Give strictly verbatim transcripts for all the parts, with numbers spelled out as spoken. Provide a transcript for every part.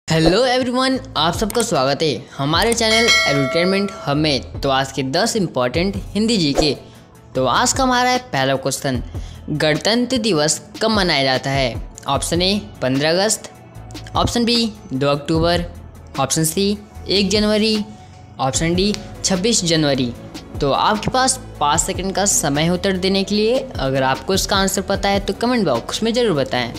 Hello everyone, आप सबका स्वागत है हमारे चैनल एडुटेनमेंट हब में। तो आज के दस इम्पॉर्टेंट हिंदी जी के। तो आज का हमारा है पहला क्वेश्चन, गणतंत्र दिवस कब मनाया जाता है? ऑप्शन ए पंद्रह अगस्त, ऑप्शन बी दो अक्टूबर, ऑप्शन सी एक जनवरी, ऑप्शन डी छब्बीस जनवरी। तो आपके पास पाँच सेकंड का समय है उत्तर देने के लिए। अगर आपको इसका आंसर पता है तो कमेंट बॉक्स में ज़रूर बताएं।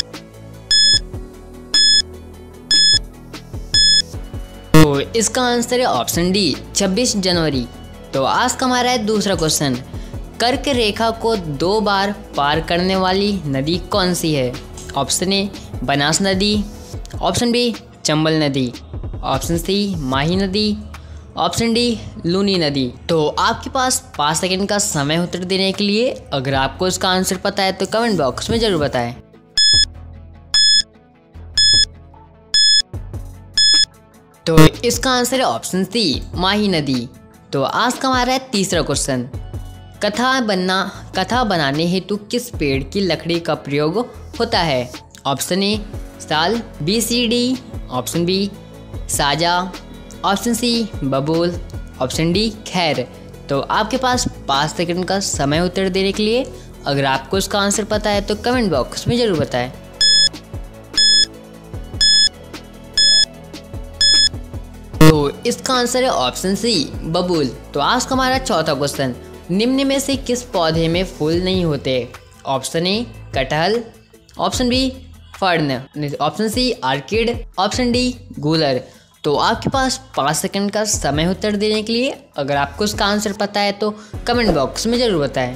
तो इसका आंसर है ऑप्शन डी छब्बीस जनवरी। तो आज का हमारा है दूसरा क्वेश्चन, कर्क रेखा को दो बार पार करने वाली नदी कौन सी है? ऑप्शन ए बनास नदी, ऑप्शन बी चंबल नदी, ऑप्शन सी माही नदी, ऑप्शन डी लूनी नदी। तो आपके पास पाँच सेकंड का समय उत्तर देने के लिए। अगर आपको इसका आंसर पता है तो कमेंट बॉक्स में ज़रूर बताएं। तो इसका आंसर है ऑप्शन सी माही नदी। तो आज का हमारा है तीसरा क्वेश्चन, कथा बनना कथा बनाने हेतु किस पेड़ की लकड़ी का प्रयोग होता है? ऑप्शन ए साल, B C D, option B साजा, ऑप्शन सी बबूल, ऑप्शन डी खैर। तो आपके पास पाँच सेकंड का समय उत्तर देने के लिए। अगर आपको इसका आंसर पता है तो कमेंट बॉक्स में ज़रूर बताएं। तो इसका आंसर है ऑप्शन सी बबूल। तो आज का हमारा चौथा क्वेश्चन, निम्न में से किस पौधे में फूल नहीं होते? ऑप्शन ए कटहल, option B fern, option C orchid, option D गूलर। तो आपके पास पाँच सेकंड का समय उत्तर देने के लिए। अगर आपको इसका आंसर पता है तो कमेंट बॉक्स में ज़रूर बताएं।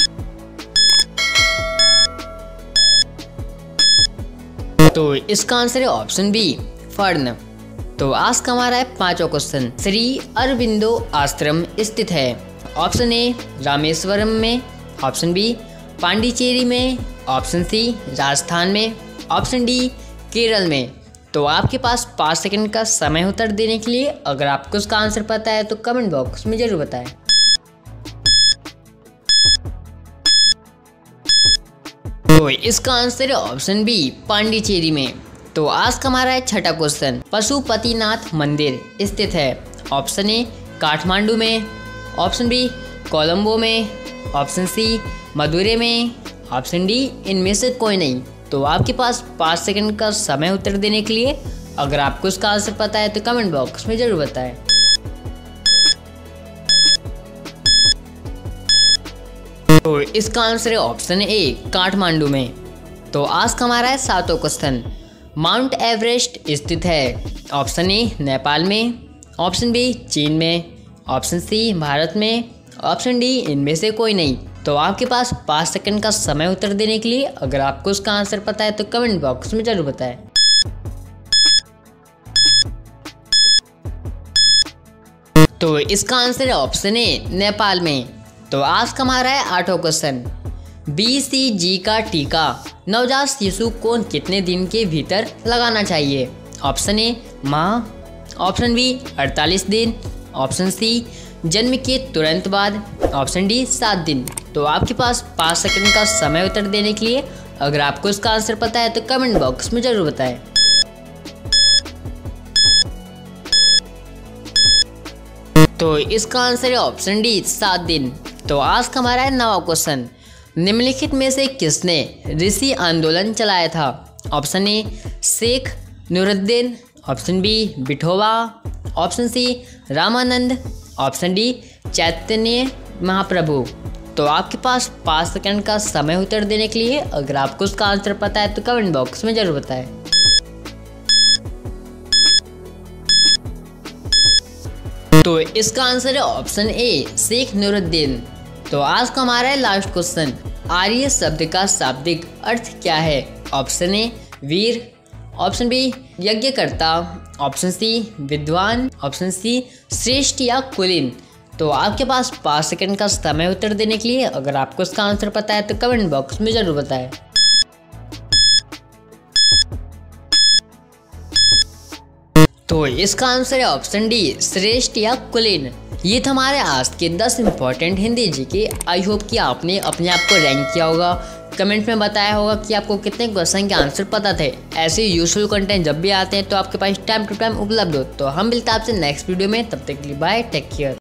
तो इसका आंसर है ऑप्शन बी फर्न। तो आज का हमारा है पांचवा क्वेश्चन, श्री अरबिंदो आश्रम स्थित है? ऑप्शन ए रामेश्वरम में, ऑप्शन बी पांडिचेरी में, ऑप्शन सी राजस्थान में, ऑप्शन डी केरल में। तो आपके पास पाँच सेकंड का समय उत्तर देने के लिए। अगर आपको उसका आंसर पता है तो कमेंट बॉक्स में जरूर बताएं। तो इसका आंसर है ऑप्शन बी पांडिचेरी में। तो आज का हमारा है छठा क्वेश्चन, पशुपतिनाथ मंदिर स्थित है? ऑप्शन ए काठमांडू में, ऑप्शन बी कोलंबो में, ऑप्शन सी मदुरै में, ऑप्शन डी इनमें से कोई नहीं। तो आपके पास पाँच सेकंड का समय उत्तर देने के लिए। अगर आपको इसका आंसर पता है तो कमेंट बॉक्स में ज़रूर बताएं। तो इसका आंसर है ऑप्शन ए काठमांडू में। तो आज का हमारा है सातवां क्वेश्चन, माउंट एवरेस्ट स्थित है? ऑप्शन ए नेपाल में, ऑप्शन बी चीन में, ऑप्शन सी भारत में, ऑप्शन डी इनमें से कोई नहीं। तो आपके पास पाँच सेकंड का समय उत्तर देने के लिए। अगर आपको इसका आंसर पता है तो कमेंट बॉक्स में जरूर बताएं। तो इसका आंसर है ऑप्शन ए नेपाल में। तो आज का हमारा है आठवां क्वेश्चन, बी सी जी का टीका नवजात शिशु को कितने दिन के भीतर लगाना चाहिए? ऑप्शन ए माह, ऑप्शन बी अड़तालीस दिन, ऑप्शन सी जन्म के तुरंत बाद, ऑप्शन डी सात दिन। तो आपके पास पाँच सेकंड का समय उत्तर देने के लिए। अगर आपको इसका आंसर पता है तो कमेंट बॉक्स में जरूर बताएं। तो इसका आंसर है ऑप्शन डी सात दिन। तो आज का हमारा है नवा क्वेश्चन, निम्नलिखित में से किसने ऋषि आंदोलन चलाया था? Option A Sheikh Nooruddin, option B Vithoba, option C Ramanand, option D Chaitanya Mahaprabhu. तो आपके पास पाँच सेकंड का समय उत्तर देने के लिए। अगर आपको उसका आंसर पता है तो कमेंट बॉक्स में जरूर बताएं। तो इसका आंसर है ऑप्शन ए शेख नूरुद्दीन। तो आज का हमारा है लास्ट क्वेश्चन, आर्य शब्द का शाब्दिक अर्थ क्या है? ऑप्शन ए वीर, ऑप्शन बी यज्ञकर्ता, ऑप्शन सी विद्वान, ऑप्शन सी श्रेष्ठ या कुलीन। तो आपके पास पाँच सेकंड का समय उत्तर देने के लिए। अगर आपको इसका आंसर पता है तो कमेंट बॉक्स में जरूर बताएं। तो इसका आंसर है ऑप्शन डी श्रेष्ठ या कुलीन। ये था हमारे आज के दस इंपॉर्टेंट हिंदी जी के। आई होप कि आपने अपने आप को रैंक किया होगा। कमेंट में बताया होगा कि आपको कितने क्वेश्चन के आंसर पता थे। ऐसे यूजफुल कंटेंट जब भी आते हैं तो आपके पास टाइम टू टाइम उपलब्ध हो। तो हम मिलते हैं आपसे नेक्स्ट वीडियो में, तब तक के लिए बाय, टेक केयर।